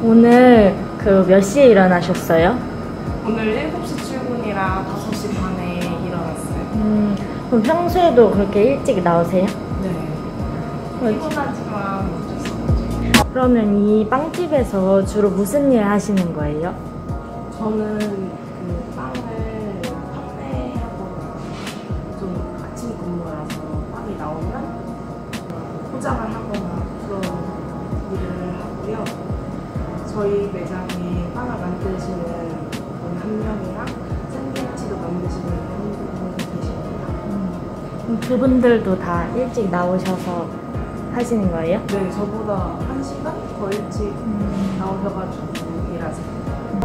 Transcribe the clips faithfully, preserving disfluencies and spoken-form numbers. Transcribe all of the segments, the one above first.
오늘 그 몇 시에 일어나셨어요? 오늘 일곱 시 출근이라 다섯 시 반에 일어났어요. 음, 그럼 평소에도 그렇게 일찍 나오세요? 네. 피곤하지만 어쩔 수 없죠. 그러면 이 빵집에서 주로 무슨 일 하시는 거예요? 저는 그 빵을 판매하고 좀 아침 근무라서 빵이 나오면 포장을 하거나 그런 일을 하고요. 저희 매장에 빵을 만드시는 분 한 명이랑 샌드위치도 만드시는 분 계십니다. 그럼 그분들도 다 일찍 나오셔서 하시는 거예요? 네, 저보다 한 시간 더 일찍 음. 나오셔가지고 일하세요.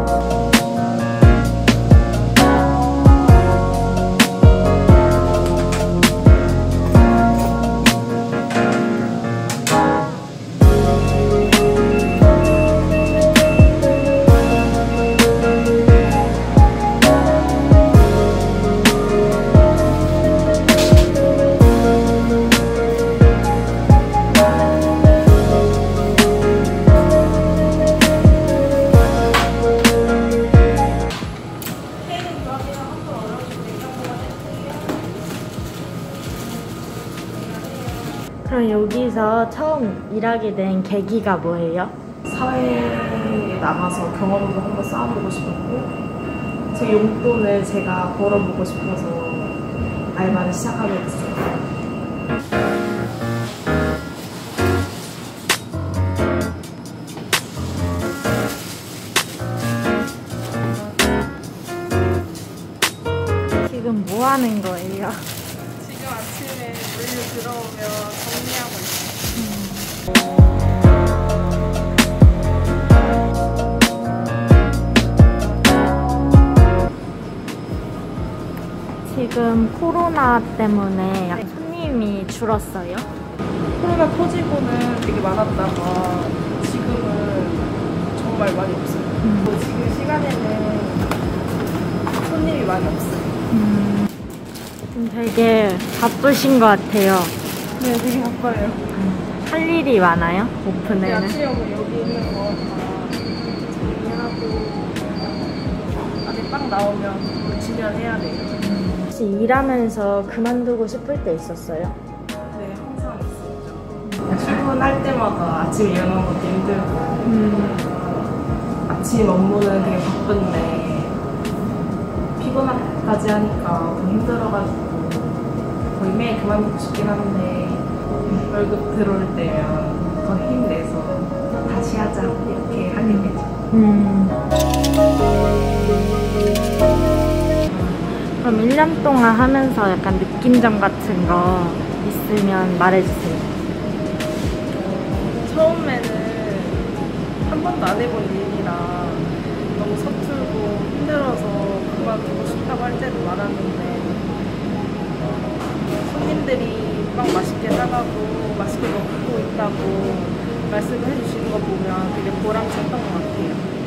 그럼 여기서 처음 일하게 된 계기가 뭐예요? 사회에 나가서 경험도 한번 쌓아보고 싶었고 제 용돈을 제가 벌어보고 싶어서 알바를 시작하게 됐어요. 지금 뭐 하는 거예요? 지금 아침에 물류 들어오면 정리하고 있어요. 지금 코로나 때문에 약간 손님이 줄었어요? 코로나 터지고는 되게 많았다가 지금은 정말 많이 없어요. 음. 지금 시간에는 손님이 많이 없어요. 음, 좀 되게 바쁘신 것 같아요. 네, 되게 바빠요. 할 일이 많아요? 오픈에는? 아침에 오면 여기 있는 거 다 정리하고 안에 빵 나오면 진열해야 돼요. 혹시 일하면서 그만두고 싶을 때 있었어요? 네, 항상 있었죠. 출근할 때마다 아침에 일어나는 것도 힘들고 음. 아침 업무는 되게 바쁜데 피곤하까지 하니까 더 힘들어가지고 거의 매일 그만두고 싶긴 한데 월급 들어올 때면 더 힘내서 다시 하자 이렇게 하게 되죠. 음. 그럼 일 년 동안 하면서 약간 느낀 점 같은 거 있으면 말해주세요. 처음에는 한 번도 안 해본 일이라 너무 서툴고 힘들어서 그만두고 싶다고 할 때도 많았는데 손님들이 빵 맛있게 사가고 맛있게 먹고 있다고 말씀을 해주시는 거 보면 되게 보람찼던 것 같아요.